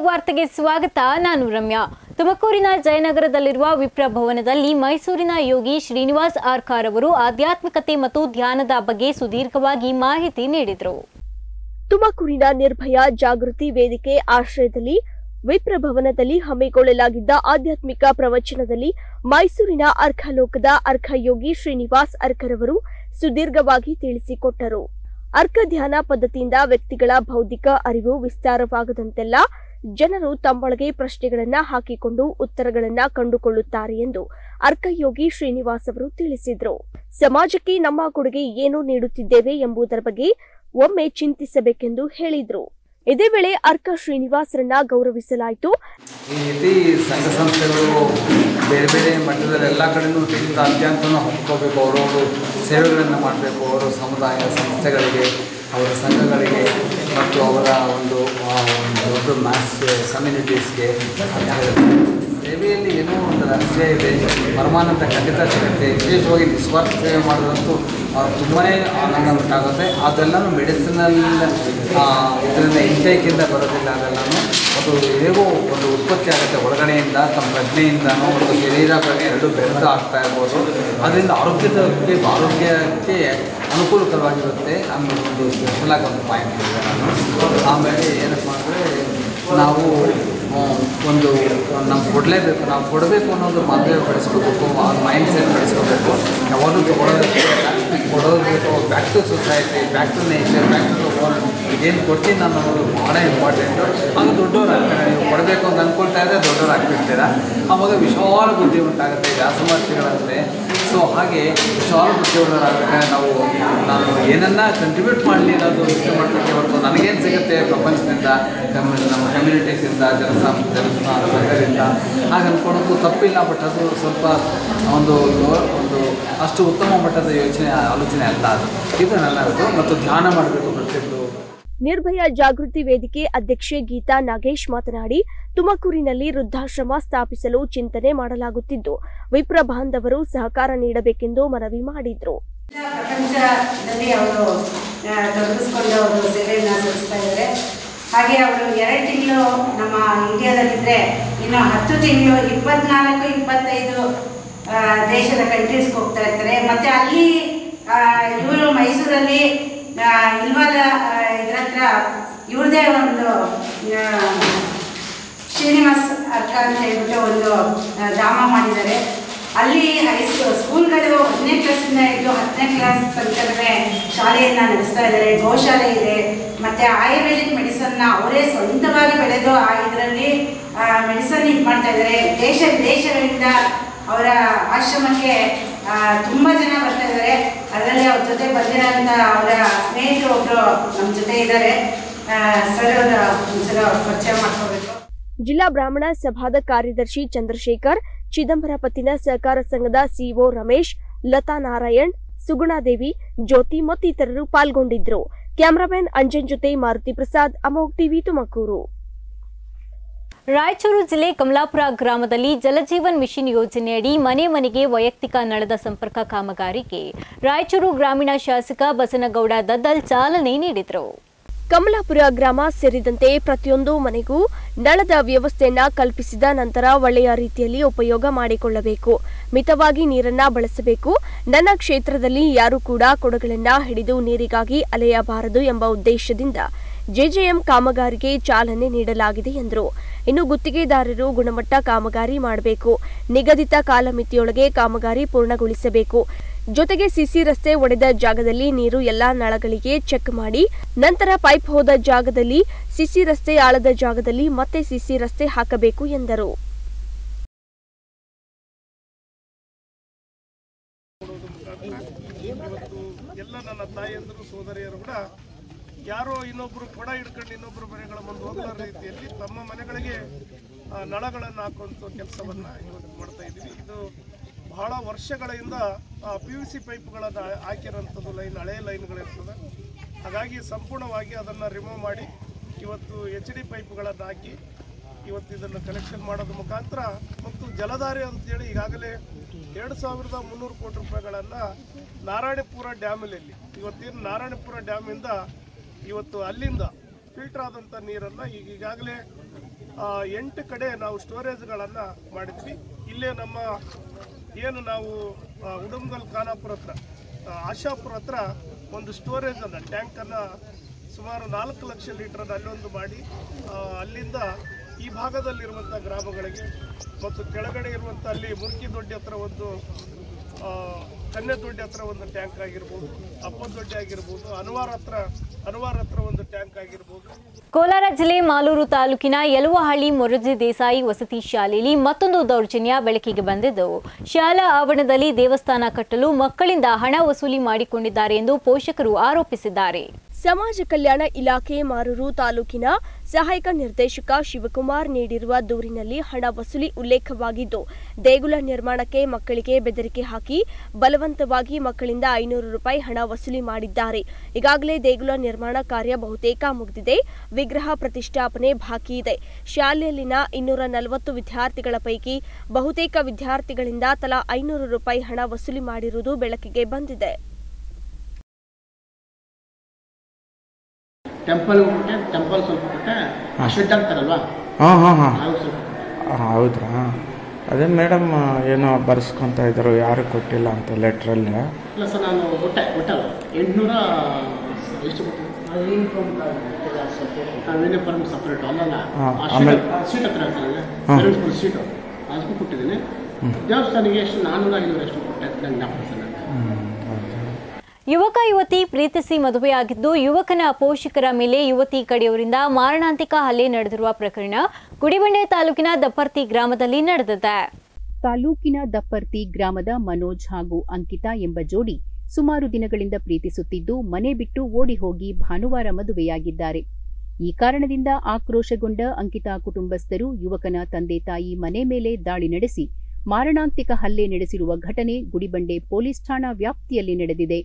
ವಾರ್ತೆಗೆ ಸ್ವಾಗತ. ನಾನು ರಮ್ಯಾ. ತುಮಕೂರಿನ ಜಯನಗರದಲ್ಲಿರುವ ವಿಪ್ರ ಭವನದಲ್ಲಿ ಮೈಸೂರಿನ ಯೋಗಿ ಶ್ರೀನಿವಾಸ್ ಆರ್ಕಾರ್ ಅವರು ಆಧ್ಯಾತ್ಮಿಕತೆ ಮತ್ತು ಧ್ಯಾನದ ಬಗ್ಗೆ ಸುದೀರ್ಘವಾಗಿ ಮಾಹಿತಿ ನೀಡಿದರು. ತುಮಕೂರಿನ ನಿರ್ಭಯ ಜಾಗೃತಿ ವೇದಿಕೆ ಆಶ್ರಯದಲ್ಲಿ ವಿಪ್ರ ಭವನದಲ್ಲಿ ಹಮ್ಮಿಕೊಳ್ಳಲಾಗಿದ್ದ ಆಧ್ಯಾತ್ಮಿಕ ಪ್ರವಚನದಲ್ಲಿ ಮೈಸೂರಿನ ಅರ್ಕಲೋಕದ ಅರ್ಕ ಯೋಗಿ ಶ್ರೀನಿವಾಸ್ ಆರ್ಕಾರ್ ಅವರು ಸುದೀರ್ಘವಾಗಿ ತಿಳಿಸಿಕೊಟ್ಟರು. ಅರ್ಕ ಧ್ಯಾನ ಪದ್ಧತಿಯಿಂದ ವ್ಯಕ್ತಿಗಳ ಬೌದ್ಧಿಕ ಅರಿವು ವಿಸ್ತಾರವಾಗದಂತೆಲ್ಲ ಜನರು ತಮ್ಮೊಳಗೆ ಪ್ರಶ್ನೆಗಳನ್ನ ಹಾಕಿಕೊಂಡು ಉತ್ತರಗಳನ್ನ ಕಂಡುಕೊಳ್ಳುತ್ತಾರೆ ಎಂದು ಅರ್ಕ ಯೋಗಿ ಶ್ರೀನಿವಾಸ್ ಅವರು ತಿಳಿಸಿದರು. ಸಮಾಜಕ್ಕೆ ನಮ್ಮ ಕೊಡುಗೆ ಏನು ನೀಡುತ್ತಿದ್ದೇವೆ ಎಂಬುದರ ಬಗ್ಗೆ ಒಮ್ಮೆ ಚಿಂತಿಸಬೇಕೆಂದು ಹೇಳಿದರು. ಇದೇ ವೇಳೆ ಅರ್ಕ ಶ್ರೀನಿವಾಸರನ್ನ ಗೌರವಿಸಲಾಯಿತು. ಈ ಸಂಘ ಸಂಸ್ಥೆಗಳು ಬೇರೆ ಬೇರೆ ಮಟ್ಟದಲ್ಲಿ ಎಲ್ಲ ಕಡೆಯೂ ಅತ್ಯಂತನೂ ಹಮ್ಮಿಕೋಬೇಕು. ಅವರವರು ಸೇವೆಗಳನ್ನು ಮಾಡಬೇಕು. ಅವರ ಸಮುದಾಯ ಸಂಸ್ಥೆಗಳಿಗೆ, ಅವರ ಸಂಘಗಳಿಗೆ ಮತ್ತು ಅವರ ಒಂದು ದೊಡ್ಡ ಮ್ಯಾಸ್ ಕಮ್ಯುನಿಟೀಸ್ಗೆ ಸೇವೆಯಲ್ಲಿ ಏನೋ ಒಂದು ರಹಸ್ಯ ಇದೆ. ಪರಮಾನಂದ ಖಂಡಿತ ಸಿಗುತ್ತೆ. ವಿಶೇಷವಾಗಿ ನಿಸ್ವಾರ್ಥ ಸೇವೆ ಮಾಡೋದಂತೂ ತುಂಬಾ ಆನಂದ ಉಂಟಾಗುತ್ತೆ. ಅದೆಲ್ಲನೂ ಮೆಡಿಸಿನಲ್ ಇದರಿಂದ ಇಂಟೇಕಿಂದ ಬರೋದಿಲ್ಲ. ಅದೆಲ್ಲನೂ ಅದು ಹೇಗೋ ಒಂದು ಉತ್ಪತ್ತಿ ಆಗುತ್ತೆ ಒಳಗಡೆಯಿಂದ, ತಮ್ಮ ಪ್ರಜ್ಞೆಯಿಂದನೂ ಒಂದು ಶರೀರ ಪ್ರಜ್ಞೆ ಎರಡು ಬೆರೆತ ಆಗ್ತಾ ಇರ್ಬೋದು. ಅದರಿಂದ ಆರೋಗ್ಯಕ್ಕೆ ಅನುಕೂಲಕರವಾಗಿರುತ್ತೆ ಅನ್ನೋದು ಒಂದು ಸ್ಪೆಷಲಾಗಿ ಒಂದು ಪಾಯಿಂಟ್ ಇದೆ. ಆಮೇಲೆ ಏನಪ್ಪ ಅಂದರೆ ನಾವು ಒಂದು ನಾವು ಕೊಡಲೇಬೇಕು, ನಾವು ಕೊಡಬೇಕು ಅನ್ನೋದು ಮದುವೆ ಬೆಳೆಸ್ಕೋಬೇಕು, ಆ ಮೈಂಡ್ ಸೆಟ್ ಬೆಳೆಸ್ಕೋಬೇಕು. ಯಾವಾಗಲೂ ಕೊಡೋದು back to society, back to nature, back to world. ಏನು ಕೊಡ್ತೀನಿ ಅನ್ನೋದು ಭಾಳ ಇಂಪಾರ್ಟೆಂಟು. ಆಗ ದೊಡ್ಡವ್ರು ಆಗ್ತಾರೆ. ನೀವು ಕೊಡಬೇಕು ಅಂತ ಅಂದ್ಕೊಳ್ತಾ ಇದ್ದರೆ ದೊಡ್ಡವ್ರು ಆಗ್ಬಿಡ್ತೀರ. ಆವಾಗ ವಿಶಾಲ ಬುದ್ಧಿ ಉಂಟಾಗುತ್ತೆ ವ್ಯಾಸಮಹರ್ಷಿಗಳಂತೆ. ಸೊ ಹಾಗೆ ವಿಶಾಲ ಬುದ್ಧಿಯುಳ್ಳವರಾಗಬೇಕಾದ್ರೆ ನಾನು ಏನನ್ನ ಕಂಟ್ರಿಬ್ಯೂಟ್ ಮಾಡಲಿ ಅನ್ನೋದು ಇಷ್ಟು ಮಾಡಲಿಕ್ಕೆ ಹೊರತು ನನಗೇನು ಸಿಗುತ್ತೆ ಪ್ರಪಂಚದಿಂದ, ನಮ್ಮ ಕಮ್ಯುನಿಟೀಸಿಂದ, ಸಂಘದಿಂದ ಹಾಗೆ ಅಂದ್ಕೊಳೋದು ತಪ್ಪಿಲ್ಲ. ಬಟ್ ಅದು ಸ್ವಲ್ಪ ಒಂದು ಅಷ್ಟು ಉತ್ತಮ ಮಟ್ಟದ ಆಲೋಚನೆ ಅಲ್ಲ. ಇದು ನನ್ನದು. ಮತ್ತು ಧ್ಯಾನ ಮಾಡಬೇಕು ಪ್ರತಿಯೊಬ್ಬರು. ನಿರ್ಭಯ ಜಾಗೃತಿ ವೇದಿಕೆ ಅಧ್ಯಕ್ಷೆ ಗೀತಾ ನಾಗೇಶ್ ಮಾತನಾಡಿ, ತುಮಕೂರಿನಲ್ಲಿ ವೃದ್ಧಾಶ್ರಮ ಸ್ಥಾಪಿಸಲು ಚಿಂತನೆ ಮಾಡಲಾಗುತ್ತಿದ್ದು ವಿಪ್ರ ಬಾಂಧವರು ಸಹಕಾರ ನೀಡಬೇಕೆಂದು ಮನವಿ ಮಾಡಿದ್ರು. ಪ್ರಪಂಚದಲ್ಲಿ ಅವರು ತೊಡಗಿಸ್ಕೊಂಡು ಅವರು ಸೇವೆಯನ್ನು ಸಲ್ಲಿಸ್ತಾ ಇದ್ದಾರೆ. ಹಾಗೆ ಅವರು 2 ತಿಂಗಳು ನಮ್ಮ ಇಂಡಿಯಾದಲ್ಲಿದ್ದರೆ ಇನ್ನು 10 ತಿಂಗಳು 24-25 ದೇಶದ ಕಂಟ್ರೀಸ್ಗೆ ಹೋಗ್ತಾ ಇರ್ತಾರೆ. ಮತ್ತು ಅಲ್ಲಿ ಇವರು ಮೈಸೂರಲ್ಲಿ ಇಲ್ವಾಲ ಇದರ ಹತ್ರ ಇವ್ರದೇ ಒಂದು ಶ್ರೀನಿವಾಸ್ ಆರ್ಕಾರ್ ಅಂತ ಹೇಳ್ಬಿಟ್ಟು ಒಂದು ಧಾಮ ಮಾಡಿದ್ದಾರೆ. ಅಲ್ಲಿ ಸ್ಕೂಲ್ಗಳು 1ನೇ ಕ್ಲಾಸಿಂದ ಹಿಡಿದು 10ನೇ ಕ್ಲಾಸ್ ತನಕವೇ ಶಾಲೆಯನ್ನು ನಡೆಸ್ತಾ ಇದ್ದಾರೆ. ಗೋಶಾಲೆ ಇದೆ. ಮತ್ತು ಆಯುರ್ವೇದಿಕ್ ಮೆಡಿಸನ್ನ ಅವರೇ ಸ್ವಂತವಾಗಿ ಬೆಳೆದು ಇದರಲ್ಲಿ ಮೆಡಿಸನ್ ಇದು ಮಾಡ್ತಾ ಇದ್ದಾರೆ. ದೇಶ ವಿದೇಶಗಳಿಂದ ಅವರ ಆಶ್ರಮಕ್ಕೆ ತುಂಬ ಜನ ಬರ್ತಾ ಇದ್ದಾರೆ. ಅದರಲ್ಲಿ ಅವ್ರ ಜೊತೆ ಬಂದಿರೋಂಥ ಅವರ ಸ್ನೇಹಿತರು ಒಬ್ಬರು ನಮ್ಮ ಜೊತೆ ಇದ್ದಾರೆ. ಸರ್ ಅವರ ಪರಿಚಯ ಮಾಡ್ಕೋಬೇಕು. ಜಿಲ್ಲಾ ಬ್ರಾಹ್ಮಣ ಸಭಾದ ಕಾರ್ಯದರ್ಶಿ ಚಂದ್ರಶೇಖರ್, ಚಿದಂಬರ ಪತ್ತಿನ ಸಹಕಾರ ಸಂಘದ ಸಿಒ ರಮೇಶ್, ಲತಾ ನಾರಾಯಣ್, ಸುಗುಣಾದೇವಿ, ಜ್ಯೋತಿ ಮತ್ತಿತರರು ಪಾಲ್ಗೊಂಡಿದ್ದರು. ಕ್ಯಾಮರಾಮನ್ ಅಂಜನ್ ಜೊತೆ ಮಾರುತಿ ಪ್ರಸಾದ್, ಅಮೋಘ್ ಟಿವಿ, ತುಮಕೂರು. ರಾಯಚೂರು ಜಿಲ್ಲೆ ಕಮಲಾಪುರ ಗ್ರಾಮದಲ್ಲಿ ಜಲಜೀವನ್ ಮಿಷನ್ ಯೋಜನೆಯಡಿ ಮನೆ ಮನೆಗೆ ವೈಯಕ್ತಿಕ ನಳದ ಸಂಪರ್ಕ ಕಾಮಗಾರಿಗೆ ರಾಯಚೂರು ಗ್ರಾಮೀಣ ಶಾಸಕ ಬಸನಗೌಡ ದದ್ದಲ್ ಚಾಲನೆ ನೀಡಿದರು. ಕಮಲಾಪುರ ಗ್ರಾಮ ಸೇರಿದಂತೆ ಪ್ರತಿಯೊಂದು ಮನೆಗೂ ನಳದ ವ್ಯವಸ್ಥೆಯನ್ನ ಕಲ್ಪಿಸಿದ ನಂತರ ಒಳ್ಳೆಯ ರೀತಿಯಲ್ಲಿ ಉಪಯೋಗ ಮಾಡಿಕೊಳ್ಳಬೇಕು. ಮಿತವಾಗಿ ನೀರನ್ನ ಬಳಸಬೇಕು. ನನ್ನ ಕ್ಷೇತ್ರದಲ್ಲಿ ಯಾರು ಕೂಡ ಕೊಡಗಳನ್ನ ಹಿಡಿದು ನೀರಿಗಾಗಿ ಅಲೆಯಬಾರದು ಎಂಬ ಉದ್ದೇಶದಿಂದ ಜೆಜೆಎಂ ಕಾಮಗಾರಿಗೆ ಚಾಲನೆ ನೀಡಲಾಗಿದೆ ಎಂದರು. ಇನ್ನು ಗುತ್ತಿಗೆದಾರರು ಗುಣಮಟ್ಟ ಕಾಮಗಾರಿ ಮಾಡಬೇಕು. ನಿಗದಿತ ಕಾಲಮಿತಿಯೊಳಗೆ ಕಾಮಗಾರಿ ಪೂರ್ಣಗೊಳಿಸಬೇಕು. ಜೊತೆಗೆ ಸಿಸಿ ರಸ್ತೆ ಒಡೆದ ಜಾಗದಲ್ಲಿ ನೀರು ಎಲ್ಲಾ ನಳಗಳಿಗೆ ಚೆಕ್ ಮಾಡಿ ನಂತರ ಪೈಪ್ ಹೋದ ಜಾಗದಲ್ಲಿ ಸಿಸಿ ರಸ್ತೆ, ಆಳದ ಜಾಗದಲ್ಲಿ ಮತ್ತೆ ಸಿಸಿ ರಸ್ತೆ ಹಾಕಬೇಕು ಎಂದರು. ಎಲ್ಲ ನನ್ನ ತಾಯಿಯಂದರು ಸೋದರಿಯರು ಕೂಡ ಯಾರೋ ಇನ್ನೊಬ್ಬರು ಕೊಡ ಹಿಡ್ಕೊಂಡು ಇನ್ನೊಬ್ಬರು ಮನೆಗಳ ಮುಂದೆ ಹೋಗೋ ರೀತಿಯಲ್ಲಿ ತಮ್ಮ ಮನೆಗಳಿಗೆ ನಳಗಳನ್ನು ಹಾಕುವಂಥ ಕೆಲಸವನ್ನು ಇವತ್ತು ಮಾಡ್ತಾ ಇದ್ದೀವಿ. ಇದು ಬಹಳ ವರ್ಷಗಳಿಂದ PVC ಪೈಪ್ಗಳನ್ನು ಹಾಕಿರೋಂಥದ್ದು ಲೈನ್, ಹಳೆಯ ಲೈನ್ಗಳಿರ್ತದೆ. ಹಾಗಾಗಿ ಸಂಪೂರ್ಣವಾಗಿ ಅದನ್ನು ರಿಮೂವ್ ಮಾಡಿ ಇವತ್ತು HD ಪೈಪ್ಗಳನ್ನು ಹಾಕಿ ಇವತ್ತು ಇದನ್ನು ಕನೆಕ್ಷನ್ ಮಾಡೋದ್ರ ಮುಖಾಂತರ ಮತ್ತು ಜಲಧಾರೆ ಅಂತೇಳಿ ಈಗಾಗಲೇ 2300 ಕೋಟಿ ರೂಪಾಯಿಗಳನ್ನು ನಾರಾಯಣಪುರ ಡ್ಯಾಮಲ್ಲಿ ಇವತ್ತೇನು ನಾರಾಯಣಪುರ ಡ್ಯಾಮಿಂದ ಇವತ್ತು ಅಲ್ಲಿಂದ ಫಿಲ್ಟರ್ ಆದಂಥ ನೀರನ್ನು ಈಗಾಗಲೇ 8 ಕಡೆ ನಾವು ಸ್ಟೋರೇಜ್ಗಳನ್ನು ಮಾಡಿದ್ವಿ. ಇಲ್ಲೇ ನಮ್ಮ ಏನು ನಾವು ಉಡುಮಗಲ್ ಖಾನಾಪುರ ಹತ್ರ ಆಶಾಪುರ ಹತ್ರ ಒಂದು ಸ್ಟೋರೇಜನ್ನು ಟ್ಯಾಂಕನ್ನು ಸುಮಾರು 4 ಲಕ್ಷ ಲೀಟರ್ ಅಲ್ಲೊಂದು ಮಾಡಿ ಅಲ್ಲಿಂದ ಈ ಭಾಗದಲ್ಲಿರುವಂಥ ಗ್ರಾಮಗಳಿಗೆ ಮತ್ತು ಕೆಳಗಡೆ ಇರುವಂಥ ಅಲ್ಲಿ ಮುರ್ಕಿದೊಡ್ಡಿ ಹತ್ರ ಒಂದು ಕನ್ನೆದೊಡ್ಡಿ ಹತ್ರ ಒಂದು ಟ್ಯಾಂಕ್ ಆಗಿರ್ಬೋದು, ಅಪ್ಪದೊಡ್ಡಿ ಆಗಿರ್ಬೋದು, ಅನ್ವಾರ್ ಹತ್ರ ಒಂದು ಟ್ಯಾಂಕ್ ಆಗಿರ್ಬೋದು. ಕೋಲಾರ ಜಿಲ್ಲೆ ಮಾಲೂರು ತಾಲೂಕಿನ ಯಲುವಹಳ್ಳಿ ಮೊರಾರ್ಜಿ ದೇಸಾಯಿ ವಸತಿ ಶಾಲೆಯಲ್ಲಿ ಮತ್ತೊಂದು ದೌರ್ಜನ್ಯ ಬೆಳಕಿಗೆ ಬಂದಿದ್ದು, ಶಾಲಾ ಆವರಣದಲ್ಲಿ ದೇವಸ್ಥಾನ ಕಟ್ಟಲು ಮಕ್ಕಳಿಂದ ಹಣ ವಸೂಲಿ ಮಾಡಿಕೊಂಡಿದ್ದಾರೆ ಎಂದು ಪೋಷಕರು ಆರೋಪಿಸಿದ್ದಾರೆ. ಸಮಾಜ ಕಲ್ಯಾಣ ಇಲಾಖೆ ಮಾರೂರು ತಾಲೂಕಿನ ಸಹಾಯಕ ನಿರ್ದೇಶಕ ಶಿವಕುಮಾರ್ ನೀಡಿರುವ ದೂರಿನಲ್ಲಿ ಹಣ ವಸೂಲಿ ಉಲ್ಲೇಖವಾಗಿದ್ದು, ದೇಗುಲ ನಿರ್ಮಾಣಕ್ಕೆ ಮಕ್ಕಳಿಗೆ ಬೆದರಿಕೆ ಹಾಕಿ ಬಲವಂತವಾಗಿ ಮಕ್ಕಳಿಂದ 500 ರೂಪಾಯಿ ಹಣ ವಸೂಲಿ ಮಾಡಿದ್ದಾರೆ. ಈಗಾಗಲೇ ದೇಗುಲ ನಿರ್ಮಾಣ ಕಾರ್ಯ ಬಹುತೇಕ ಮುಗಿದಿದೆ. ವಿಗ್ರಹ ಪ್ರತಿಷ್ಠಾಪನೆ ಬಾಕಿ ಇದೆ. ಶಾಲೆಯಲ್ಲಿನ 240 ವಿದ್ಯಾರ್ಥಿಗಳ ಪೈಕಿ ಬಹುತೇಕ ವಿದ್ಯಾರ್ಥಿಗಳಿಂದ ತಲಾ 500 ರೂಪಾಯಿ ಹಣ ವಸೂಲಿ ಮಾಡಿರುವುದು ಬೆಳಕಿಗೆ ಬಂದಿದೆ. ಟೆಂಪಲ್ ಸ್ವಲ್ಪ ಕೊಟ್ಟೆ ಶೆಡ್ ಆಗ್ತಾರಲ್ವಾ? ಹೌದ್ರಾ? ಅದೇ ಮೇಡಮ್ ಏನೋ ಬರ್ಸ್ಕೊತಾ ಇದ್ರು, ಯಾರು ಕೊಟ್ಟಿಲ್ಲ ಅಂತ ಲೆಟ್ರಲ್ಲಿ. ಇಲ್ಲ ಸರ್, ನಾನು ಕೊಟ್ಟಲ್ಲ 800 ಎಷ್ಟು ಯೂನಿಫಾರ್ಮ್ ಸಪ್ರೇಟ್ ಅಲ್ಲಲ್ಲ, ಸೀಟ್ ಹತ್ರ ಸೀಟು ಅದಕ್ಕೂ ಕೊಟ್ಟಿದ್ದೀನಿ. ದೇವಸ್ಥಾನಿಗೆ ಎಷ್ಟು 400-500 ಎಷ್ಟು ಕೊಟ್ಟೆ ನಂಗೆ ಜ್ಞಾಪಕ ಸರ್. ಯುವಕ ಯುವತಿ ಪ್ರೀತಿಸಿ ಮದುವೆಯಾಗಿದ್ದು, ಯುವಕನ ಪೋಷಕರ ಮೇಲೆ ಯುವತಿ ಕಡೆಯವರಿಂದ ಮಾರಣಾಂತಿಕ ಹಲ್ಲೆ ನಡೆದಿರುವ ಪ್ರಕರಣ ಗುಡಿಬಂಡೆ ತಾಲೂಕಿನ ದಪ್ಪರ್ತಿ ಗ್ರಾಮದಲ್ಲಿ ನಡೆದಿದೆ. ತಾಲೂಕಿನ ದಪ್ಪರ್ತಿ ಗ್ರಾಮದ ಮನೋಜ್ ಹಾಗೂ ಅಂಕಿತಾ ಎಂಬ ಜೋಡಿ ಸುಮಾರು ದಿನಗಳಿಂದ ಪ್ರೀತಿಸುತ್ತಿದ್ದು, ಮನೆ ಬಿಟ್ಟು ಓಡಿ ಹೋಗಿ ಭಾನುವಾರ ಮದುವೆಯಾಗಿದ್ದಾರೆ. ಈ ಕಾರಣದಿಂದ ಆಕ್ರೋಶಗೊಂಡ ಅಂಕಿತಾ ಕುಟುಂಬಸ್ಥರು ಯುವಕನ ತಂದೆ ತಾಯಿ ಮನೆ ಮೇಲೆ ದಾಳಿ ನಡೆಸಿ ಮಾರಣಾಂತಿಕ ಹಲ್ಲೆ ನಡೆಸಿರುವ ಘಟನೆ ಗುಡಿಬಂಡೆ ಪೊಲೀಸ್ ಠಾಣಾ ವ್ಯಾಪ್ತಿಯಲ್ಲಿ ನಡೆದಿದೆ.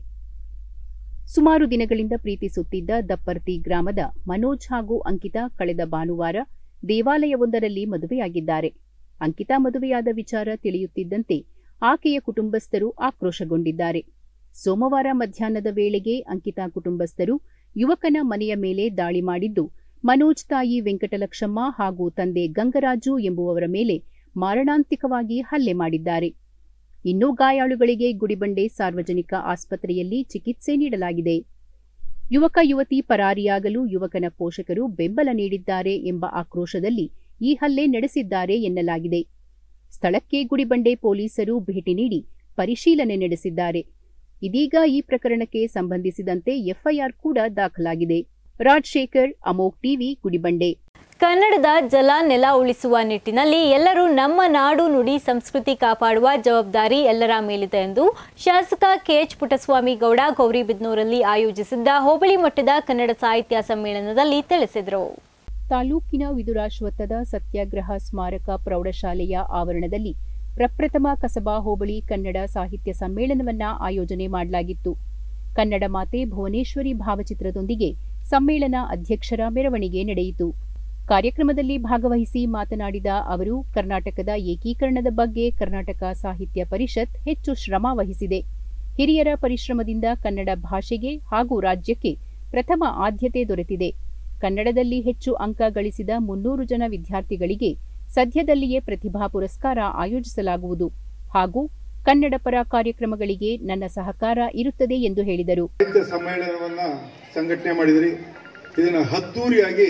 ಸುಮಾರು ದಿನಗಳಿಂದ ಪ್ರೀತಿಸುತ್ತಿದ್ದ ದಪ್ಪರ್ತಿ ಗ್ರಾಮದ ಮನೋಜ್ ಹಾಗೂ ಅಂಕಿತಾ ಕಳೆದ ಭಾನುವಾರ ದೇವಾಲಯವೊಂದರಲ್ಲಿ ಮದುವೆಯಾಗಿದ್ದಾರೆ. ಅಂಕಿತಾ ಮದುವೆಯಾದ ವಿಚಾರ ತಿಳಿಯುತ್ತಿದ್ದಂತೆ ಆಕೆಯ ಕುಟುಂಬಸ್ಥರು ಆಕ್ರೋಶಗೊಂಡಿದ್ದಾರೆ. ಸೋಮವಾರ ಮಧ್ಯಾಹ್ನದ ವೇಳೆಗೆ ಅಂಕಿತಾ ಕುಟುಂಬಸ್ಥರು ಯುವಕನ ಮನೆಯ ಮೇಲೆ ದಾಳಿ ಮಾಡಿದ್ದು, ಮನೋಜ್ ತಾಯಿ ವೆಂಕಟಲಕ್ಷಮ್ಮ ಹಾಗೂ ತಂದೆ ಗಂಗರಾಜು ಎಂಬುವವರ ಮೇಲೆ ಮಾರಣಾಂತಿಕವಾಗಿ ಹಲ್ಲೆ ಮಾಡಿದ್ದಾರೆ. ಇನ್ನು ಗಾಯಾಳುಗಳಿಗೆ ಗುಡಿಬಂಡೆ ಸಾರ್ವಜನಿಕ ಆಸ್ಪತ್ರೆಯಲ್ಲಿ ಚಿಕಿತ್ಸೆ ನೀಡಲಾಗಿದೆ. ಯುವಕ ಯುವತಿ ಪರಾರಿಯಾಗಲು ಯುವಕನ ಪೋಷಕರು ಬೆಂಬಲ ನೀಡಿದ್ದಾರೆ ಎಂಬ ಆಕ್ರೋಶದಲ್ಲಿ ಈ ಹಲ್ಲೆ ನಡೆಸಿದ್ದಾರೆ ಎನ್ನಲಾಗಿದೆ. ಸ್ಥಳಕ್ಕೆ ಗುಡಿಬಂಡೆ ಪೊಲೀಸರು ಭೇಟಿ ನೀಡಿ ಪರಿಶೀಲನೆ ನಡೆಸಿದ್ದಾರೆ. ಇದೀಗ ಈ ಪ್ರಕರಣಕ್ಕೆ ಸಂಬಂಧಿಸಿದಂತೆ ಎಫ್ಐಆರ್ ಕೂಡ ದಾಖಲಾಗಿದೆ. ರಾಜಶೇಖರ್, ಅಮೋಕ್ ಟಿವಿ, ಗುಡಿಬಂಡೆ. ಕನ್ನಡದ ಜಲ ನೆಲ ಉಳಿಸುವ ನಿಟ್ಟಿನಲ್ಲಿ ಎಲ್ಲರೂ ನಮ್ಮ ನಾಡು ನುಡಿ ಸಂಸ್ಕೃತಿ ಕಾಪಾಡುವ ಜವಾಬ್ದಾರಿ ಎಲ್ಲರ ಮೇಲಿದೆ ಎಂದು ಶಾಸಕ ಕೆಎಚ್ ಪುಟ್ಟಸ್ವಾಮಿ ಗೌಡ ಗೌರಿಬಿದನೂರಲ್ಲಿ ಆಯೋಜಿಸಿದ್ದ ಹೋಬಳಿ ಮಟ್ಟದ ಕನ್ನಡ ಸಾಹಿತ್ಯ ಸಮ್ಮೇಳನದಲ್ಲಿ ತಿಳಿಸಿದರು. ತಾಲೂಕಿನ ವಿದುರಾಶ್ವತ್ಥದ ಸತ್ಯಾಗ್ರಹ ಸ್ಮಾರಕ ಪ್ರೌಢಶಾಲೆಯ ಆವರಣದಲ್ಲಿ ಪ್ರಪ್ರಥಮ ಕಸಬಾ ಹೋಬಳಿ ಕನ್ನಡ ಸಾಹಿತ್ಯ ಸಮ್ಮೇಳನವನ್ನ ಆಯೋಜನೆ ಮಾಡಲಾಗಿತ್ತು. ಕನ್ನಡ ಮಾತೆ ಭುವನೇಶ್ವರಿ ಭಾವಚಿತ್ರದೊಂದಿಗೆ ಸಮ್ಮೇಳನ ಅಧ್ಯಕ್ಷರ ಮೆರವಣಿಗೆ ನಡೆಯಿತು. ಕಾರ್ಯಕ್ರಮದಲ್ಲಿ ಭಾಗವಹಿಸಿ ಮಾತನಾಡಿದ ಅವರು, ಕರ್ನಾಟಕದ ಏಕೀಕರಣದ ಬಗ್ಗೆ ಕರ್ನಾಟಕ ಸಾಹಿತ್ಯ ಪರಿಷತ್ ಹೆಚ್ಚು ಶ್ರಮ ವಹಿಸಿದೆ. ಹಿರಿಯರ ಪರಿಶ್ರಮದಿಂದ ಕನ್ನಡ ಭಾಷೆಗೆ ಹಾಗೂ ರಾಜ್ಯಕ್ಕೆ ಪ್ರಥಮ ಆದ್ಯತೆ ದೊರೆತಿದೆ. ಕನ್ನಡದಲ್ಲಿ ಹೆಚ್ಚು ಅಂಕ ಗಳಿಸಿದ 300 ಜನ ವಿದ್ಯಾರ್ಥಿಗಳಿಗೆ ಸದ್ಯದಲ್ಲಿಯೇ ಪ್ರತಿಭಾ ಪುರಸ್ಕಾರ ಆಯೋಜಿಸಲಾಗುವುದು ಹಾಗೂ ಕನ್ನಡ ಪರ ಕಾರ್ಯಕ್ರಮಗಳಿಗೆ ನನ್ನ ಸಹಕಾರ ಇರುತ್ತದೆ ಎಂದು ಹೇಳಿದರು. ಸಾಹಿತ್ಯ ಸಮ್ಮೇಳನವನ್ನ ಸಂಘಟನೆ ಮಾಡಿದ್ರಿ. ಇದನ್ನು ಅದ್ದೂರಿಯಾಗಿ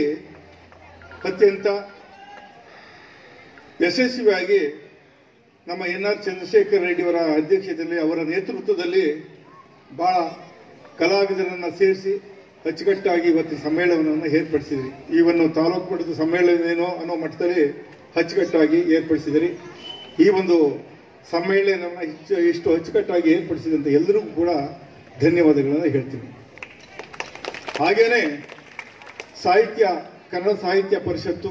ಅತ್ಯಂತ ಯಶಸ್ವಿಯಾಗಿ ನಮ್ಮ ಎನ್.ಆರ್. ಚಂದ್ರಶೇಖರ್ ರೆಡ್ಡಿಯವರ ಅಧ್ಯಕ್ಷತೆಯಲ್ಲಿ, ಅವರ ನೇತೃತ್ವದಲ್ಲಿ ಬಹಳ ಕಲಾವಿದರನ್ನು ಸೇರಿಸಿ ಅಚ್ಚುಕಟ್ಟಾಗಿ ಇವತ್ತು ಸಮ್ಮೇಳನವನ್ನು ಏರ್ಪಡಿಸಿದ್ರಿ. ಈವನ್ನು ತಾಲೂಕು ಮಟ್ಟದ ಸಮ್ಮೇಳನ ಏನೋ ಅನ್ನೋ ಮಟ್ಟದಲ್ಲಿ ಅಚ್ಚುಕಟ್ಟಾಗಿ ಏರ್ಪಡಿಸಿದಿರಿ. ಈ ಒಂದು ಸಮ್ಮೇಳನವನ್ನು ಇಷ್ಟು ಅಚ್ಚುಕಟ್ಟಾಗಿ ಏರ್ಪಡಿಸಿದಂತೆ ಎಲ್ಲರಿಗೂ ಕೂಡ ಧನ್ಯವಾದಗಳನ್ನು ಹೇಳ್ತೀನಿ. ಹಾಗೇನೆ ಕನ್ನಡ ಸಾಹಿತ್ಯ ಪರಿಷತ್ತು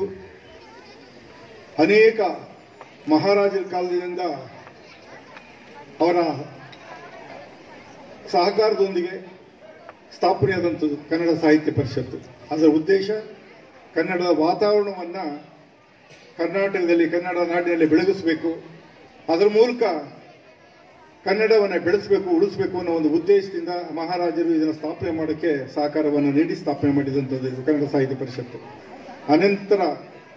ಅನೇಕ ಮಹಾರಾಜರ ಕಾಲದಿಂದ ಅವರ ಸಹಕಾರದೊಂದಿಗೆ ಸ್ಥಾಪನೆಯಾದಂಥದ್ದು ಕನ್ನಡ ಸಾಹಿತ್ಯ ಪರಿಷತ್ತು. ಅದರ ಉದ್ದೇಶ ಕನ್ನಡದ ವಾತಾವರಣವನ್ನು ಕರ್ನಾಟಕದಲ್ಲಿ, ಕನ್ನಡ ನಾಡಿನಲ್ಲಿ ಬೆಳಗಿಸಬೇಕು, ಅದರ ಮೂಲಕ ಕನ್ನಡವನ್ನು ಬೆಳೆಸಬೇಕು, ಉಳಿಸಬೇಕು ಅನ್ನೋ ಒಂದು ಉದ್ದೇಶದಿಂದ ಮಹಾರಾಜರು ಇದನ್ನು ಸ್ಥಾಪನೆ ಮಾಡೋಕ್ಕೆ ಸಹಕಾರವನ್ನು ನೀಡಿ ಸ್ಥಾಪನೆ ಮಾಡಿದಂಥದ್ದು ಕನ್ನಡ ಸಾಹಿತ್ಯ ಪರಿಷತ್ತು. ಅನಂತರ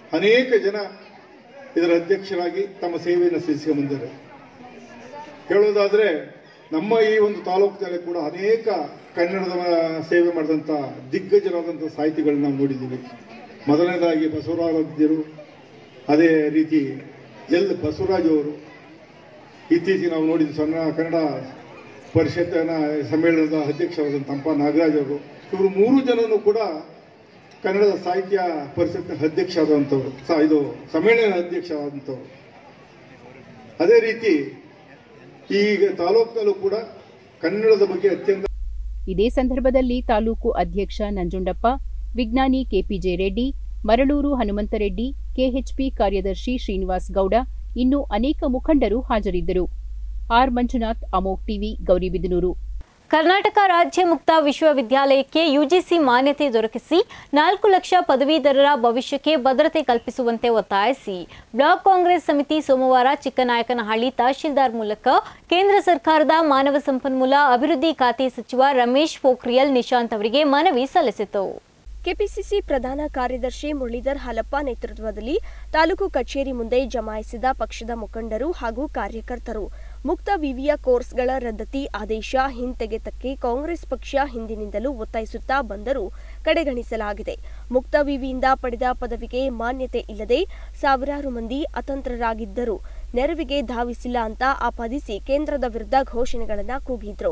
ಅನೇಕ ಜನ ಇದರ ಅಧ್ಯಕ್ಷರಾಗಿ ತಮ್ಮ ಸೇವೆಯನ್ನು ಸಲ್ಲಿಸಿಕೊಂಡು ಬಂದಿದ್ದಾರೆ. ಹೇಳೋದಾದ್ರೆ ನಮ್ಮ ಈ ಒಂದು ತಾಲೂಕಿನಲ್ಲಿ ಕೂಡ ಅನೇಕ ಕನ್ನಡದ ಸೇವೆ ಮಾಡಿದಂಥ ದಿಗ್ಗಜರಾದಂಥ ಸಾಹಿತಿಗಳನ್ನ ನಾವು ನೋಡಿದ್ದೀವಿ. ಮೊದಲನೇದಾಗಿ ಬಸವರಾಜರು, ಅದೇ ರೀತಿ ಬಸವರಾಜ್ ಅವರು, ಇತ್ತೀಚೆಗೆ ನಾವು ನೋಡಿದ ಕನ್ನಡ ಪರಿಷತ್ತಿನ ಸಮ್ಮೇಳನದ ಅಧ್ಯಕ್ಷರಾದಂಥ ತಂಪ ನಾಗರಾಜ್ ಅವರು, ಇವರು 3 ಜನನು ಕೂಡ ಕನ್ನಡದ ಸಾಹಿತ್ಯ ಪರಿಷತ್ತಿನ ಅಧ್ಯಕ್ಷ ಆದಂಥವ್ರು, ಇದು ಸಮ್ಮೇಳನ ಅಧ್ಯಕ್ಷ ಆದಂಥವ್ರು. ಅದೇ ರೀತಿ ಈಗ ತಾಲೂಕಿನಲ್ಲೂ ಕೂಡ ಕನ್ನಡದ ಬಗ್ಗೆ ಅತ್ಯಂತ. ಇದೇ ಸಂದರ್ಭದಲ್ಲಿ ತಾಲೂಕು ಅಧ್ಯಕ್ಷ ನಂಜುಂಡಪ್ಪ, ವಿಜ್ಞಾನಿ ಕೆಪಿಜೆ ರೆಡ್ಡಿ, ಮರಳೂರು ಹನುಮಂತರೆಡ್ಡಿ, ಕೆಎಚ್ಪಿ ಕಾರ್ಯದರ್ಶಿ ಶ್ರೀನಿವಾಸ್ ಗೌಡ, ಇನ್ನೂ ಅನೇಕ ಮುಖಂಡರು ಹಾಜರಿದ್ದರು. ಆರ್ ಮಂಜುನಾಥ್, ಅಮೋಕ್ ಟಿವಿ, ಗೌರಿಬಿದನೂರು. ಕರ್ನಾಟಕ ರಾಜ್ಯ ಮುಕ್ತ ವಿಶ್ವವಿದ್ಯಾಲಯಕ್ಕೆ ಯುಜಿಸಿ ಮಾನ್ಯತೆ ದೊರಕಿಸಿ 4 ಲಕ್ಷ ಪದವೀಧರರ ಭವಿಷ್ಯಕ್ಕೆ ಭದ್ರತೆ ಕಲ್ಪಿಸುವಂತೆ ಒತ್ತಾಯಿಸಿ ಬ್ಲಾಕ್ ಕಾಂಗ್ರೆಸ್ ಸಮಿತಿ ಸೋಮವಾರ ಚಿಕ್ಕನಾಯಕನಹಳ್ಳಿ ತಹಶೀಲ್ದಾರ್ ಮೂಲಕ ಕೇಂದ್ರ ಸರ್ಕಾರದ ಮಾನವ ಸಂಪನ್ಮೂಲ ಅಭಿವೃದ್ಧಿ ಖಾತೆ ಸಚಿವ ರಮೇಶ್ ಪೋಖ್ರಿಯಲ್ ನಿಶಾಂಕ್ ಅವರಿಗೆ ಮನವಿ ಸಲ್ಲಿಸಿತು. ಕೆಪಿಸಿಸಿ ಪ್ರಧಾನ ಕಾರ್ಯದರ್ಶಿ ಮುರಳೀಧರ್ ಹಾಲಪ್ಪ ನೇತೃತ್ವದಲ್ಲಿ ತಾಲೂಕು ಕಚೇರಿ ಮುಂದೆ ಜಮಾಯಿಸಿದ ಪಕ್ಷದ ಮುಖಂಡರು ಹಾಗೂ ಕಾರ್ಯಕರ್ತರು ಮುಕ್ತ ವಿವಿಯ ಕೋರ್ಸ್ಗಳ ರದ್ದತಿ ಆದೇಶ ಹಿಂತೆಗೆತಕ್ಕೆ ಕಾಂಗ್ರೆಸ್ ಪಕ್ಷ ಹಿಂದಿನಿಂದಲೂ ಒತ್ತಾಯಿಸುತ್ತಾ ಬಂದರೂ ಕಡೆಗಣಿಸಲಾಗಿದೆ. ಮುಕ್ತ ವಿವಿಯಿಂದ ಪಡೆದ ಪದವಿಗೆ ಮಾನ್ಯತೆ ಇಲ್ಲದೆ ಸಾವಿರಾರು ಮಂದಿ ಅತಂತ್ರರಾಗಿದ್ದರೂ ನೆರವಿಗೆ ಧಾವಿಸಿಲ್ಲ ಅಂತ ಆಪಾದಿಸಿ ಕೇಂದ್ರದ ವಿರುದ್ಧ ಘೋಷಣೆಗಳನ್ನು ಕೂಗಿದ್ರು.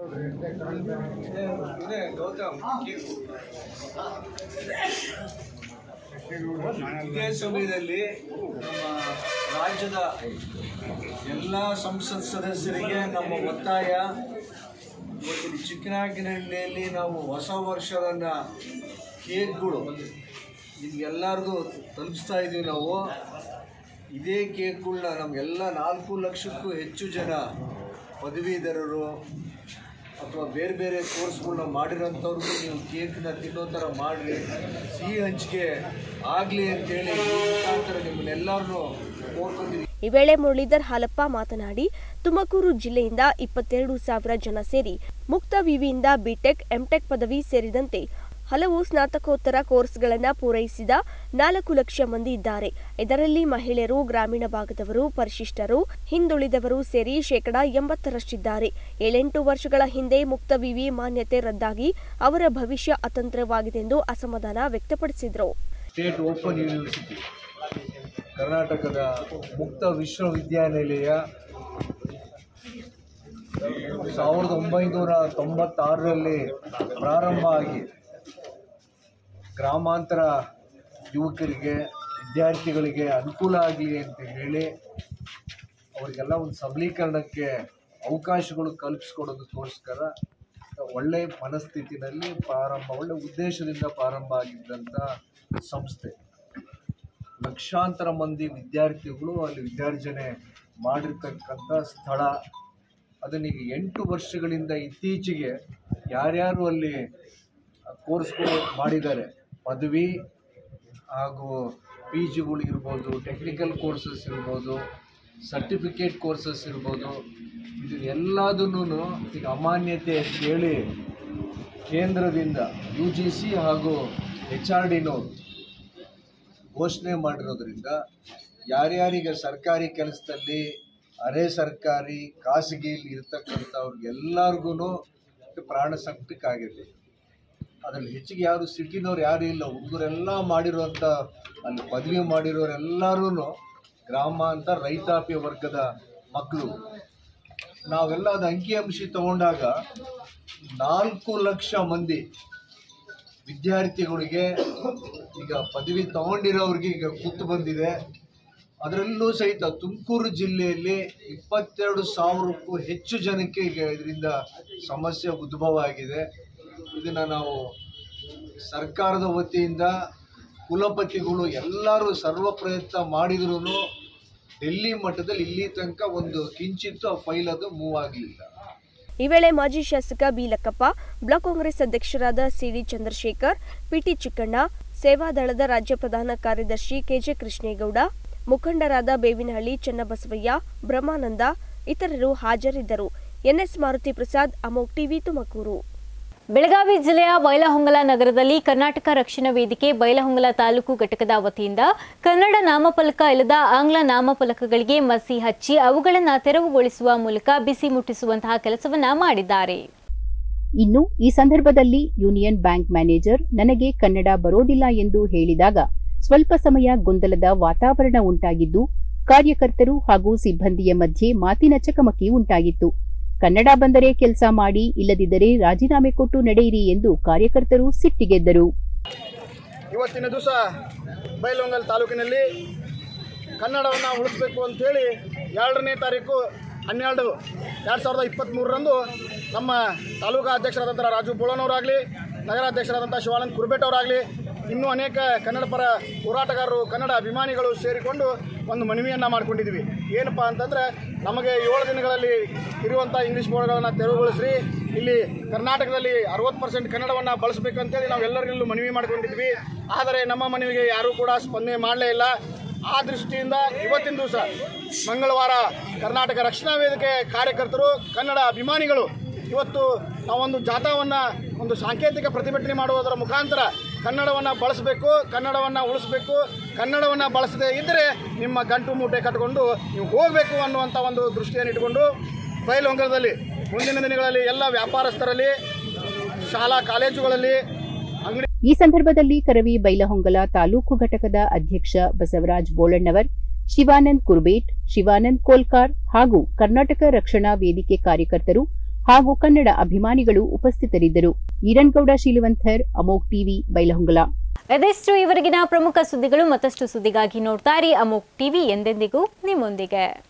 ಇದೇ ಸಮಯದಲ್ಲಿ ನಮ್ಮ ರಾಜ್ಯದ ಎಲ್ಲ ಸಂಸತ್ ಸದಸ್ಯರಿಗೆ ನಮ್ಮ ಒತ್ತಾಯ, ಇವತ್ತು ಚಿಕ್ಕನಾಯಕನಹಳ್ಳಿಯಲ್ಲಿ ನಾವು ಹೊಸ ವರ್ಷದ ಕೇಕ್ಗಳು ನಿಮ್ಗೆಲ್ಲರಿಗೂ ತಲುಪಿಸ್ತಾ ಇದ್ದೀವಿ. ನಾವು ಇದೇ ಕೇಕ್ಗಳನ್ನ ನಮಗೆಲ್ಲ 4 ಲಕ್ಷಕ್ಕೂ ಹೆಚ್ಚು ಜನ ಪದವೀಧರರು ಅಥವಾ ಬೇರೆ ಬೇರೆ ಕೋರ್ಸ್ಗಳನ್ನ ಮಾಡಿರೋಂಥವ್ರಿಗೂ ನೀವು ಕೇಕ್ನ ತಿನ್ನೋ ಥರ ಮಾಡಿರಿ, ಸಿಹಿ ಹಂಚಿಕೆ ಆಗಲಿ ಅಂತೇಳಿ ಮುಖಾಂತರ ನಿಮ್ಮನ್ನೆಲ್ಲರನ್ನೂ ಕೋರ್ಕೊತೀವಿ. ಈ ವೇಳೆ ಮುರಳೀಧರ್ ಹಾಲಪ್ಪ ಮಾತನಾಡಿ, ತುಮಕೂರು ಜಿಲ್ಲೆಯಿಂದ 22,000 ಜನ ಸೇರಿ ಮುಕ್ತ ವಿವಿಯಿಂದ ಬಿಟೆಕ್, ಎಂಟೆಕ್ ಪದವಿ ಸೇರಿದಂತೆ ಹಲವು ಸ್ನಾತಕೋತ್ತರ ಕೋರ್ಸ್ಗಳನ್ನು ಪೂರೈಸಿದ 4 ಲಕ್ಷ ಮಂದಿ ಇದ್ದಾರೆ. ಇದರಲ್ಲಿ ಮಹಿಳೆಯರು, ಗ್ರಾಮೀಣ ಭಾಗದವರು, ಪರಿಶಿಷ್ಟರು, ಹಿಂದುಳಿದವರು ಸೇರಿ 80% 7-8 ವರ್ಷಗಳ ಹಿಂದೆ ಮುಕ್ತ ವಿವಿ ಮಾನ್ಯತೆ ರದ್ದಾಗಿ ಅವರ ಭವಿಷ್ಯ ಅತಂತ್ರವಾಗಿದೆ ಎಂದು ಅಸಮಾಧಾನ ವ್ಯಕ್ತಪಡಿಸಿದರು. ಸ್ಟೇಟ್ ಓಪನ್ ಯೂನಿವರ್ಸಿಟಿ ಕರ್ನಾಟಕದ ಮುಕ್ತ ವಿಶ್ವವಿದ್ಯಾನಿಲಯ 1996ರಲ್ಲಿ ಪ್ರಾರಂಭ ಆಗಿ ಗ್ರಾಮಾಂತರ ಯುವಕರಿಗೆ, ವಿದ್ಯಾರ್ಥಿಗಳಿಗೆ ಅನುಕೂಲ ಆಗಲಿ ಅಂತ ಹೇಳಿ ಅವರಿಗೆಲ್ಲ ಒಂದು ಸಬಲೀಕರಣಕ್ಕೆ ಅವಕಾಶಗಳು ಕಲ್ಪಿಸ್ಕೊಡೋದಕ್ಕೋಸ್ಕರ ಒಳ್ಳೆಯ ಮನಸ್ಥಿತಿನಲ್ಲಿ ಒಳ್ಳೆ ಉದ್ದೇಶದಿಂದ ಪ್ರಾರಂಭ ಆಗಿದ್ದಂಥ ಸಂಸ್ಥೆ. ಲಕ್ಷಾಂತರ ಮಂದಿ ವಿದ್ಯಾರ್ಥಿಗಳು ಅಲ್ಲಿ ವಿದ್ಯಾರ್ಜನೆ ಮಾಡಿರ್ತಕ್ಕಂಥ ಸ್ಥಳ. ಅದನ್ನೀಗ 8 ವರ್ಷಗಳಿಂದ ಇತ್ತೀಚೆಗೆ ಯಾರ್ಯಾರು ಅಲ್ಲಿ ಕೋರ್ಸ್ಗಳು ಮಾಡಿದ್ದಾರೆ, ಪದವಿ ಹಾಗೂ ಪಿ ಜಿಗಳು ಇರ್ಬೋದು, ಟೆಕ್ನಿಕಲ್ ಕೋರ್ಸಸ್ ಇರ್ಬೋದು, ಸರ್ಟಿಫಿಕೇಟ್ ಕೋರ್ಸಸ್ ಇರ್ಬೋದು, ಇದನ್ನೆಲ್ಲದನ್ನೂ ಈಗ ಅಮಾನ್ಯತೆ ಹೇಳಿ ಕೇಂದ್ರದಿಂದ UGC ಹಾಗೂ HRDನವರು ಘೋಷಣೆ ಮಾಡಿರೋದ್ರಿಂದ ಯಾರ್ಯಾರಿಗೆ ಸರ್ಕಾರಿ ಕೆಲಸದಲ್ಲಿ, ಅರೆ ಸರ್ಕಾರಿ, ಖಾಸಗಿಯಲ್ಲಿ ಇರ್ತಕ್ಕಂಥವ್ರಿಗೆಲ್ಲರಿಗೂ ಪ್ರಾಣ ಸಂಕಟಕ್ಕಾಗಿದೆ. ಅದರಲ್ಲಿ ಹೆಚ್ಚಿಗೆ ಯಾರು ಸಿಟಿನವ್ರು ಯಾರೂ ಇಲ್ಲ. ಹುಡುಗರೆಲ್ಲ ಮಾಡಿರೋಂಥ ಅಲ್ಲಿ ಪದವಿ ಮಾಡಿರೋರೆಲ್ಲರೂ ಗ್ರಾಮಾಂತರ ರೈತಾಪಿ ವರ್ಗದ ಮಕ್ಕಳು. ನಾವೆಲ್ಲ ಅದು ಅಂಕಿಅಂಶ ತಗೊಂಡಾಗ 4 ಲಕ್ಷ ಮಂದಿ ವಿದ್ಯಾರ್ಥಿಗಳಿಗೆ ಈಗ ಪದವಿ ತಗೊಂಡಿರೋರಿಗೆ ಈಗ ಕೂತು ಬಂದಿದೆ. ಅದರಲ್ಲೂ ಸಹಿತ ತುಮಕೂರು ಜಿಲ್ಲೆಯಲ್ಲಿ 22,000ಕ್ಕೂ ಹೆಚ್ಚು ಜನಕ್ಕೆ ಈಗ ಇದರಿಂದ ಸಮಸ್ಯೆ ಉದ್ಭವ ಆಗಿದೆ. ಇದನ್ನು ನಾವು ಸರ್ಕಾರದ ವತಿಯಿಂದ ಕುಲಪತಿಗಳು ಎಲ್ಲರೂ ಸರ್ವ ಪ್ರಯತ್ನ ಮಾಡಿದ್ರೂ ಡೆಲ್ಲಿ ಮಟ್ಟದಲ್ಲಿ ಇಲ್ಲಿ ತನಕ ಒಂದು ಕಿಂಚಿತ್ತು ಫೈಲ್ ಅದು ಮೂವ್ ಆಗಲಿಲ್ಲ. ಈ ವೇಳೆ ಮಾಜಿ ಶಾಸಕ ಬಿ ಲಕ್ಕಪ್ಪ, ಬ್ಲಾಕ್ ಕಾಂಗ್ರೆಸ್ ಅಧ್ಯಕ್ಷರಾದ ಸಿಡಿ ಚಂದ್ರಶೇಖರ್, ಪಿಟಿ ಚಿಕ್ಕಣ್ಣ, ಸೇವಾದಳದ ರಾಜ್ಯ ಪ್ರಧಾನ ಕಾರ್ಯದರ್ಶಿ ಕೆಜೆ ಕೃಷ್ಣೇಗೌಡ, ಮುಖಂಡರಾದ ಬೇವಿನಹಳ್ಳಿ ಚನ್ನಬಸವಯ್ಯ, ಬ್ರಹ್ಮಾನಂದ ಇತರರು ಹಾಜರಿದ್ದರು. ಎನ್ಎಸ್ ಮಾರುತಿ ಪ್ರಸಾದ್, ಅಮೋಕ್ ಟಿವಿ, ತುಮಕೂರು. ಬೆಳಗಾವಿ ಜಿಲ್ಲೆಯ ಬೈಲಹೊಂಗಲ ನಗರದಲ್ಲಿ ಕರ್ನಾಟಕ ರಕ್ಷಣಾ ವೇದಿಕೆ ಬೈಲಹೊಂಗಲ ತಾಲೂಕು ಘಟಕದ ವತಿಯಿಂದ ಕನ್ನಡ ನಾಮಫಲಕ ಇಲ್ಲದ ಆಂಗ್ಲ ನಾಮಫಲಕಗಳಿಗೆ ಮಸಿ ಹಚ್ಚಿ ಅವುಗಳನ್ನು ತೆರವುಗೊಳಿಸುವ ಮೂಲಕ ಬಿಸಿ ಮುಟ್ಟಿಸುವಂತಹ ಕೆಲಸವನ್ನ ಮಾಡಿದ್ದಾರೆ. ಇನ್ನು ಈ ಸಂದರ್ಭದಲ್ಲಿ ಯೂನಿಯನ್ ಬ್ಯಾಂಕ್ ಮ್ಯಾನೇಜರ್ ನನಗೆ ಕನ್ನಡ ಬರೋದಿಲ್ಲ ಎಂದು ಹೇಳಿದಾಗ ಸ್ವಲ್ಪ ಸಮಯ ಗೊಂದಲದ ವಾತಾವರಣ ಉಂಟಾಗಿದ್ದು ಕಾರ್ಯಕರ್ತರು ಹಾಗೂ ಸಿಬ್ಬಂದಿಯ ಮಧ್ಯೆ ಮಾತಿನ ಚಕಮಕಿ ಉಂಟಾಗಿತ್ತು. ಕನ್ನಡ ಬಂದರೆ ಕೆಲಸ ಮಾಡಿ, ಇಲ್ಲದಿದ್ದರೆ ರಾಜೀನಾಮೆ ಕೊಟ್ಟು ನಡೆಯಿರಿ ಎಂದು ಕಾರ್ಯಕರ್ತರು ಸಿಟ್ಟಿಗೆದ್ದರು. ಇವತ್ತಿನ ದಿವಸ ಬೈಲಹೊಂಗಲ ತಾಲೂಕಿನಲ್ಲಿ ಕನ್ನಡವನ್ನು ಉಳಿಸಬೇಕು ಅಂತೇಳಿ 2ನೇ ತಾರೀಕು 12/2023 ನಮ್ಮ ತಾಲೂಕಾ ಅಧ್ಯಕ್ಷರಾದಂಥ ರಾಜು ಬೋಳನವರಾಗಲಿ, ನಗರಾಧ್ಯಕ್ಷರಾದಂಥ ಶಿವಾನಂದ ಕುರ್ಬೇಟ್ ಅವರಾಗಲಿ, ಇನ್ನೂ ಅನೇಕ ಕನ್ನಡ ಪರ ಹೋರಾಟಗಾರರು, ಕನ್ನಡ ಅಭಿಮಾನಿಗಳು ಸೇರಿಕೊಂಡು ಒಂದು ಮನವಿಯನ್ನು ಮಾಡಿಕೊಂಡಿದ್ವಿ. ಏನಪ್ಪ ಅಂತಂದರೆ, ನಮಗೆ 7 ದಿನಗಳಲ್ಲಿ ಇರುವಂಥ ಇಂಗ್ಲೀಷ್ ಬೋರ್ಡ್ಗಳನ್ನು ತೆರವುಗೊಳಿಸ್ರಿ, ಇಲ್ಲಿ ಕರ್ನಾಟಕದಲ್ಲಿ 60% ಕನ್ನಡವನ್ನು ಬಳಸಬೇಕಂತೇಳಿ ನಾವು ಎಲ್ಲರಿಗೂ ಮನವಿ ಮಾಡಿಕೊಂಡಿದ್ವಿ. ಆದರೆ ನಮ್ಮ ಮನವಿಗೆ ಯಾರೂ ಕೂಡ ಸ್ಪಂದನೆ ಮಾಡಲೇ ಇಲ್ಲ. ಆ ದೃಷ್ಟಿಯಿಂದ ಇವತ್ತಿನ ದಿವಸ ಮಂಗಳವಾರ ಕರ್ನಾಟಕ ರಕ್ಷಣಾ ವೇದಿಕೆ ಕಾರ್ಯಕರ್ತರು, ಕನ್ನಡ ಅಭಿಮಾನಿಗಳು ಇವತ್ತು ನಾವೊಂದು ಜಾಥಾವನ್ನು, ಒಂದು ಸಾಂಕೇತಿಕ ಪ್ರತಿಭಟನೆ ಮಾಡುವುದರ ಮುಖಾಂತರ ಕನ್ನಡವನ್ನು ಬಳಸಬೇಕು, ಕನ್ನಡವನ್ನು ಉಳಿಸಬೇಕು, ಕನ್ನಡವನ್ನು ಬಳಸದೇ ಇದ್ದರೆ ನಿಮ್ಮ ಗಂಟು ಮೂಟೆ ಕಟ್ಟಿಕೊಂಡು ನೀವು ಹೋಗಬೇಕು ಅನ್ನುವಂಥ ಒಂದು ದೃಷ್ಟಿಯನ್ನು ಇಟ್ಟುಕೊಂಡು ಬೈಲಹೊಂಗಲದಲ್ಲಿ ಮುಂದಿನ ದಿನಗಳಲ್ಲಿ ಎಲ್ಲ ವ್ಯಾಪಾರಸ್ಥರಲ್ಲಿ, ಶಾಲಾ ಕಾಲೇಜುಗಳಲ್ಲಿ ಅಂಗಡಿ. ಈ ಸಂದರ್ಭದಲ್ಲಿ ಕರವಿ ಬೈಲಹೊಂಗಲ ತಾಲೂಕು ಘಟಕದ ಅಧ್ಯಕ್ಷ ಬಸವರಾಜ್ ಬೋಳಣ್ಣವರ್, ಶಿವಾನಂದ್ ಕುರ್ಬೇಟ್, ಶಿವಾನಂದ್ ಕೋಲ್ಕಾರ್ ಹಾಗೂ ಕರ್ನಾಟಕ ರಕ್ಷಣಾ ವೇದಿಕೆ ಕಾರ್ಯಕರ್ತರು ಹಾಗೂ ಕನ್ನಡ ಅಭಿಮಾನಿಗಳು ಉಪಸ್ಥಿತರಿದ್ದರು. ಈರನ್ಗೌಡ ಶೀಲವಂತರ್, ಅಮೋಕ್ ಟಿವಿ, ಬೈಲಹೊಂಗಲ. ಇದೆಷ್ಟು ಇವರೆಗಿನ ಪ್ರಮುಖ ಸುದ್ದಿಗಳು. ಮತ್ತಷ್ಟು ಸುದ್ದಿಗಾಗಿ ನೋಡ್ತಾ ಇರಿ ಅಮೋಕ್ ಟಿವಿ, ಎಂದೆಂದಿಗೂ ನಿಮ್ಮೊಂದಿಗೆ.